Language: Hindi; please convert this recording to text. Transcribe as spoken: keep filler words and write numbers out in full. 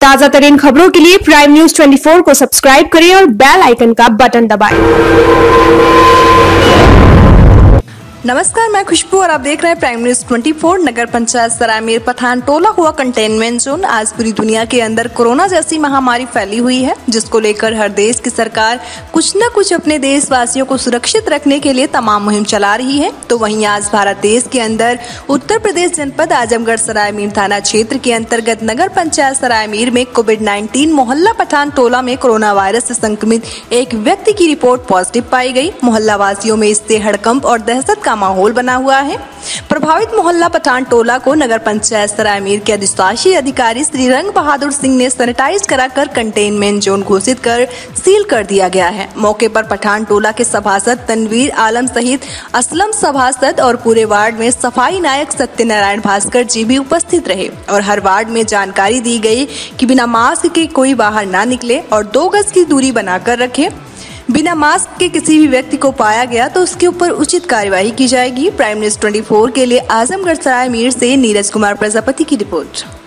ताजा तरीन खबरों के लिए प्राइम न्यूज चौबीस को सब्सक्राइब करें और बेल आइकन का बटन दबाएं। नमस्कार, मैं खुशबू और आप देख रहे हैं प्राइम न्यूज चौबीस। नगर पंचायत सरायमीर पठानटोला हुआ कंटेनमेंट जोन। आज पूरी दुनिया के अंदर कोरोना जैसी महामारी फैली हुई है, जिसको लेकर हर देश की सरकार कुछ न कुछ अपने देशवासियों को सुरक्षित रखने के लिए तमाम मुहिम चला रही है। तो वहीं आज भारत देश के अंदर उत्तर प्रदेश जनपद आजमगढ़ सरायमीर थाना क्षेत्र के अंतर्गत नगर पंचायत सरायमीर में कोविड नाइन्टीन मोहल्ला पठानटोला में कोरोना वायरस से संक्रमित एक व्यक्ति की रिपोर्ट पॉजिटिव पाई गई। मोहल्ला वासियों में इससे हड़कंप और दहशत का माहौल बना हुआ है। प्रभावित मोहल्ला पठानटोला को नगर पंचायत सरायमीर के अधिशासी अधिकारी श्री रंग बहादुर सिंह ने सैनिटाइज कराकर कंटेनमेंट जोन घोषित कर सील कर दिया गया है। मौके पर पठानटोला के सभासद तनवीर आलम सहित असलम सभासद और पूरे वार्ड में सफाई नायक सत्यनारायण भास्कर जी भी उपस्थित रहे और हर वार्ड में जानकारी दी गई कि बिना मास्क के कोई बाहर ना निकले और दो गज की दूरी बनाकर रखे। बिना मास्क के किसी भी व्यक्ति को पाया गया तो उसके ऊपर उचित कार्यवाही की जाएगी। प्राइम न्यूज चौबीस के लिए आजमगढ़ सरायमीर से नीरज कुमार प्रजापति की रिपोर्ट।